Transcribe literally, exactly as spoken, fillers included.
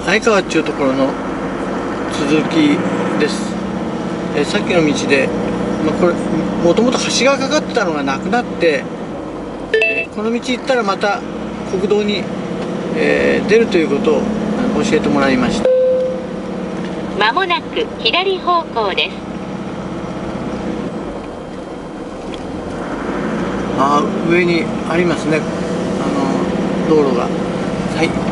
相川っていうところの続きです。えー、さっきの道で、まあ、これもともと橋がかかってたのがなくなって、えー、この道行ったらまた国道に、えー、出るということを教えてもらいました。 まもなく左方向です。 あ、上にありますね、あの道路が。はい。